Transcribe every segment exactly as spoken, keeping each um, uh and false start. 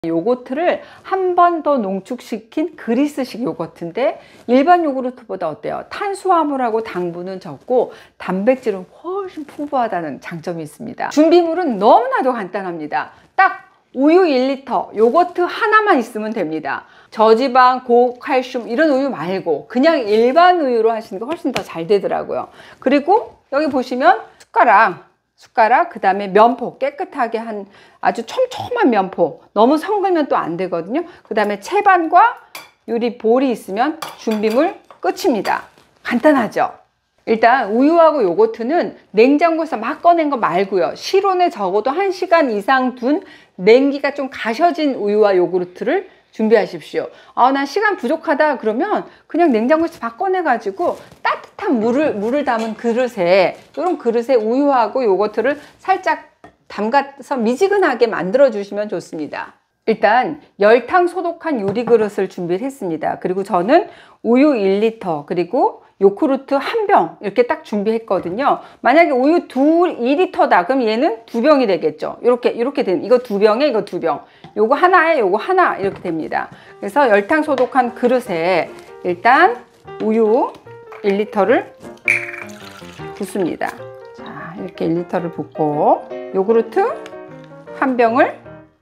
요거트를 한 번 더 농축시킨 그리스식 요거트인데 일반 요구르트보다 어때요? 탄수화물하고 당분은 적고 단백질은 훨씬 풍부하다는 장점이 있습니다. 준비물은 너무나도 간단합니다. 딱 우유 일 리터, 요거트 하나만 있으면 됩니다. 저지방, 고칼슘 이런 우유 말고 그냥 일반 우유로 하시는 게 훨씬 더 잘 되더라고요. 그리고 여기 보시면 숟가락 숟가락, 그 다음에 면포, 깨끗하게 한 아주 촘촘한 면포, 너무 섞으면 또 안 되거든요. 그 다음에 채반과 유리 볼이 있으면 준비물 끝입니다. 간단하죠? 일단 우유하고 요거트는 냉장고에서 막 꺼낸 거 말고요, 실온에 적어도 한 시간 이상 둔 냉기가 좀 가셔진 우유와 요구르트를 준비하십시오. 아, 나 시간 부족하다 그러면 그냥 냉장고에서 막 꺼내 가지고 따뜻한 물을 물을 담은 그릇에, 이런 그릇에 우유하고 요거트를 살짝 담가서 미지근하게 만들어 주시면 좋습니다. 일단 열탕 소독한 유리 그릇을 준비를 했습니다. 그리고 저는 우유 일 리터 그리고 요구르트 한 병 이렇게 딱 준비했거든요. 만약에 우유 이 리터다 그럼 얘는 두 병이 되겠죠. 이렇게 이렇게 되는, 이거 두 병에 이거 두 병, 요거 하나에 요거 하나 이렇게 됩니다. 그래서 열탕 소독한 그릇에 일단 우유 일 리터를 붓습니다. 자, 이렇게 일 리터를 붓고 요구르트 한 병을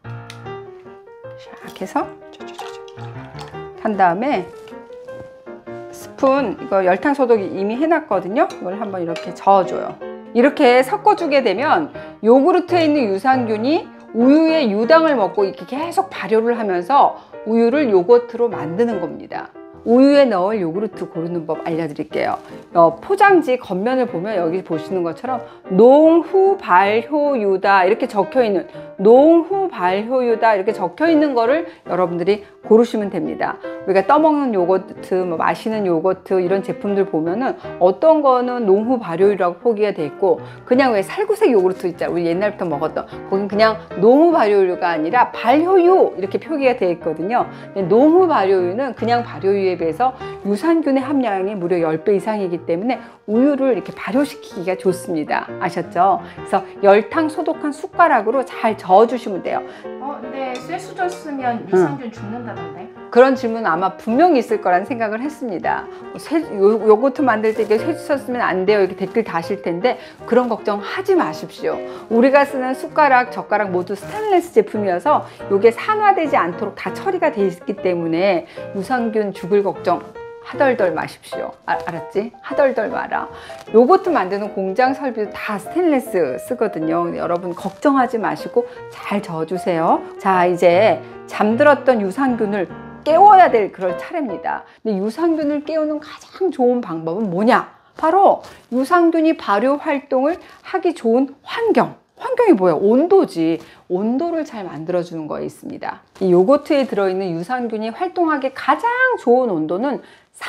샥 해서 한 다음에 스푼, 이거 열탕 소독 이미 해놨거든요. 이걸 한번 이렇게 저어줘요. 이렇게 섞어주게 되면 요구르트에 있는 유산균이 우유의 유당을 먹고 이렇게 계속 발효를 하면서 우유를 요거트로 만드는 겁니다. 우유에 넣을 요구르트 고르는 법 알려드릴게요. 어, 포장지 겉면을 보면 여기 보시는 것처럼 농후 발효유다 이렇게 적혀 있는, 농후 발효유다 이렇게 적혀 있는 거를 여러분들이 고르시면 됩니다. 우리가 떠먹는 요거트, 뭐 마시는 요거트 이런 제품들 보면은 어떤 거는 농후 발효유라고 표기가 돼 있고, 그냥 왜 살구색 요구르트 있잖아요, 우리 옛날부터 먹었던, 거긴 그냥 농후 발효유가 아니라 발효유 이렇게 표기가 돼 있거든요. 농후 발효유는 그냥 발효유에 비해서 유산균의 함량이 무려 십 배 이상이기 때문에 우유를 이렇게 발효시키기가 좋습니다. 아셨죠? 그래서 열탕 소독한 숟가락으로 잘 저어주시면 돼요. 어, 근데 쇠수저 쓰면 유산균 응. 죽는다던데? 그런 질문 아마 분명히 있을 거란 생각을 했습니다. 쇠, 요, 요거트 만들 때 쇠수저 쓰면 안 돼요 이렇게 댓글 다실 텐데 그런 걱정 하지 마십시오. 우리가 쓰는 숟가락, 젓가락 모두 스테인리스 제품이어서 이게 산화되지 않도록 다 처리가 돼 있기 때문에 유산균 죽을 걱정 하덜덜 마십시오. 아, 알았지? 하덜덜 마라. 요거트 만드는 공장 설비도 다 스테인리스 쓰거든요. 여러분 걱정하지 마시고 잘 저어주세요. 자, 이제 잠들었던 유산균을 깨워야 될 그럴 차례입니다. 근데 유산균을 깨우는 가장 좋은 방법은 뭐냐? 바로 유산균이 발효 활동을 하기 좋은 환경. 환경이 뭐예요? 온도지. 온도를 잘 만들어주는 거에 있습니다. 이 요거트에 들어있는 유산균이 활동하기 가장 좋은 온도는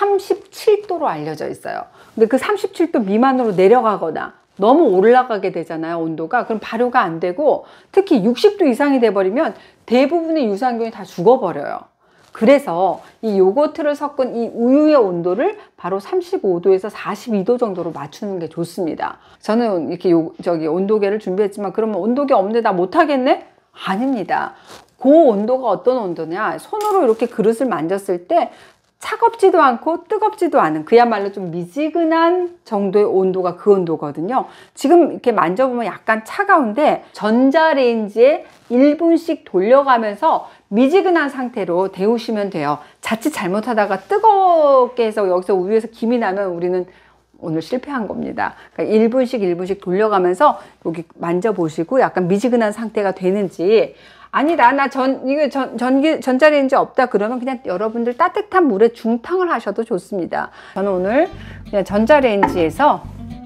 삼십칠 도로 알려져 있어요. 근데 그 삼십칠 도 미만으로 내려가거나 너무 올라가게 되잖아요, 온도가. 그럼 발효가 안 되고, 특히 육십 도 이상이 돼버리면 대부분의 유산균이 다 죽어버려요. 그래서 이 요거트를 섞은 이 우유의 온도를 바로 삼십오 도에서 사십이 도 정도로 맞추는 게 좋습니다. 저는 이렇게 요, 저기 온도계를 준비했지만 그러면 온도계 없네, 나 못하겠네? 아닙니다. 그 온도가 어떤 온도냐? 손으로 이렇게 그릇을 만졌을 때 차갑지도 않고 뜨겁지도 않은, 그야말로 좀 미지근한 정도의 온도가 그 온도거든요. 지금 이렇게 만져보면 약간 차가운데 전자레인지에 일 분씩 돌려가면서 미지근한 상태로 데우시면 돼요. 자칫 잘못하다가 뜨겁게 해서 여기서 우유에서 김이 나면 우리는 오늘 실패한 겁니다. 그러니까 일 분씩 일 분씩 돌려가면서 여기 만져보시고 약간 미지근한 상태가 되는지, 아니다, 나 전, 이거 전, 전기, 전자레인지 없다 그러면 그냥 여러분들 따뜻한 물에 중탕을 하셔도 좋습니다. 저는 오늘 그냥 전자레인지에서,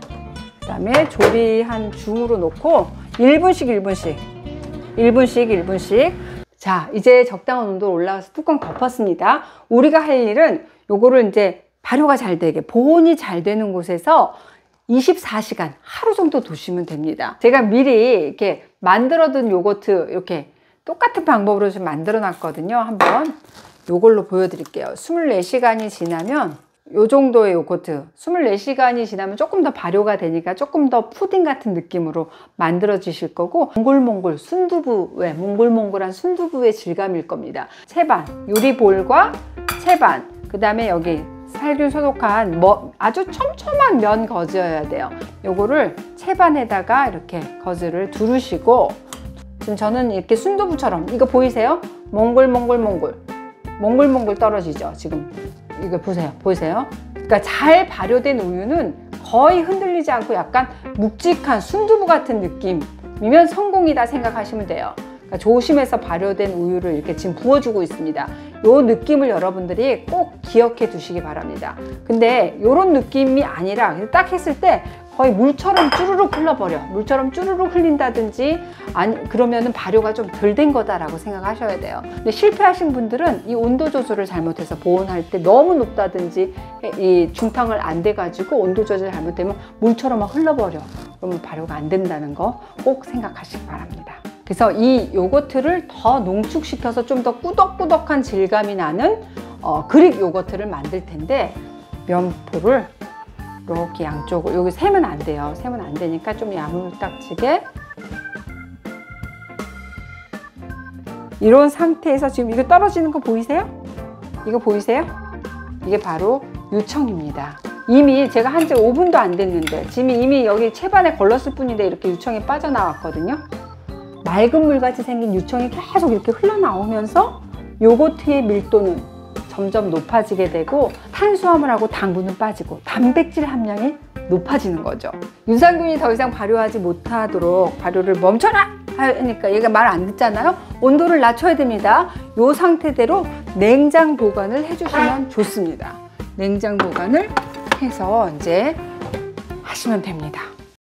그 다음에 조리한 중으로 놓고 일 분씩 일 분씩, 일 분씩 일 분씩. 자, 이제 적당한 온도로 올라가서 뚜껑 덮었습니다. 우리가 할 일은 요거를 이제 발효가 잘 되게, 보온이 잘 되는 곳에서 이십사 시간, 하루 정도 두시면 됩니다. 제가 미리 이렇게 만들어둔 요거트 이렇게 똑같은 방법으로 좀 만들어 놨거든요. 한번 요걸로 보여드릴게요. 이십사 시간이 지나면 요 정도의 요거트 이십사 시간이 지나면 조금 더 발효가 되니까 조금 더 푸딩 같은 느낌으로 만들어 주실 거고, 몽골몽골 순두부, 왜 몽골몽골한 순두부의 질감일 겁니다. 채반, 요리볼과 채반, 그 다음에 여기 살균 소독한 뭐 아주 촘촘한 면 거즈여야 돼요. 요거를 채반에다가 이렇게 거즈를 두르시고, 지금 저는 이렇게 순두부처럼, 이거 보이세요? 몽골몽골몽골 몽골몽골 떨어지죠. 지금 이거 보세요, 보이세요? 그러니까 잘 발효된 우유는 거의 흔들리지 않고 약간 묵직한 순두부 같은 느낌이면 성공이다 생각하시면 돼요. 그러니까 조심해서 발효된 우유를 이렇게 지금 부어주고 있습니다. 이 느낌을 여러분들이 꼭 기억해 두시기 바랍니다. 근데 이런 느낌이 아니라 딱 했을 때 거의 물처럼 쭈루룩 흘러버려. 물처럼 쭈루룩 흘린다든지, 아니 그러면은 발효가 좀 덜 된 거다라고 생각하셔야 돼요. 근데 실패하신 분들은 이 온도 조절을 잘못해서 보온할 때 너무 높다든지 이 중탕을 안 돼가지고 온도 조절 잘못되면 물처럼 막 흘러버려. 그러면 발효가 안 된다는 거 꼭 생각하시기 바랍니다. 그래서 이 요거트를 더 농축시켜서 좀 더 꾸덕꾸덕한 질감이 나는 어, 그릭 요거트를 만들 텐데, 면포를 이렇게 양쪽으로, 여기 세면 안 돼요. 세면 안 되니까 좀 야물딱지게 이런 상태에서, 지금 이거 떨어지는 거 보이세요? 이거 보이세요? 이게 바로 유청입니다. 이미 제가 한 지 오 분도 안 됐는데 지금 이미 여기 채반에 걸렀을 뿐인데 이렇게 유청이 빠져나왔거든요. 맑은 물같이 생긴 유청이 계속 이렇게 흘러나오면서 요거트의 밀도는 점점 높아지게 되고, 탄수화물하고 당분은 빠지고 단백질 함량이 높아지는 거죠. 유산균이 더 이상 발효하지 못하도록 발효를 멈춰라 하니까 얘가 말 안 듣잖아요. 온도를 낮춰야 됩니다. 이 상태대로 냉장 보관을 해주시면 좋습니다. 냉장 보관을 해서 이제 하시면 됩니다.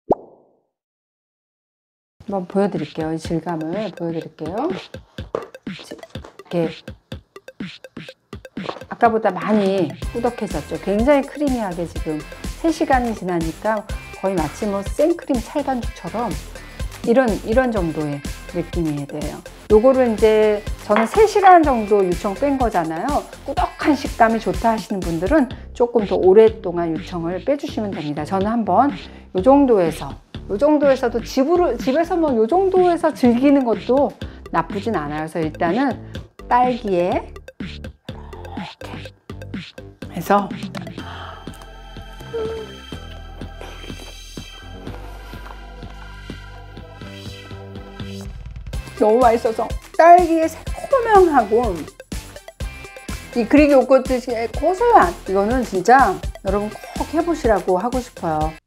한번 보여드릴게요. 이 질감을 보여드릴게요. 이렇게 아까보다 많이 꾸덕해졌죠. 굉장히 크리미하게 지금 세 시간이 지나니까 거의 마치 뭐 생크림 찰반죽처럼 이런 이런 정도의 느낌이 돼요. 요거를 이제 저는 세 시간 정도 유청 뺀 거잖아요. 꾸덕한 식감이 좋다 하시는 분들은 조금 더 오랫동안 유청을 빼주시면 됩니다. 저는 한번 요 정도에서 요 정도에서도 집으로, 집에서 뭐 요 정도에서 즐기는 것도 나쁘진 않아요. 그래서 일단은 딸기에 이렇게 해서 너무 맛있어서, 딸기의 새콤함하고 이 그릭 요거트의 고소한, 이거는 진짜 여러분 꼭 해보시라고 하고 싶어요.